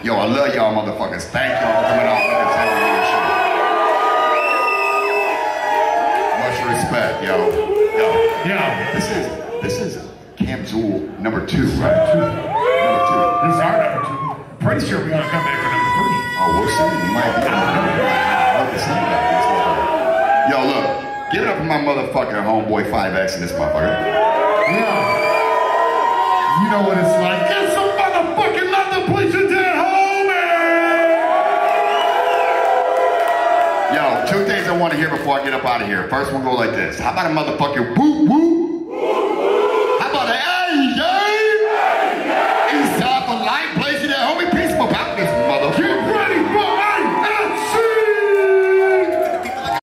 Yo, I love y'all motherfuckers. Thank y'all for coming out and telling me this shit. Much respect, yo. Yo. Yeah. This is Camp Zool #2, right? Number 2. This is our number 2. Pretty sure we're gonna come back for number 3. Oh, we'll see. You might be. Yo, look. Give it up for my motherfucking homeboy 5X in this motherfucker. Yeah. You know what it's like. It's some motherfucking London police and dead homie! Yo, 2 things I want to hear before I get up out of here. First one go like this. How about a motherfucking whoop whoop?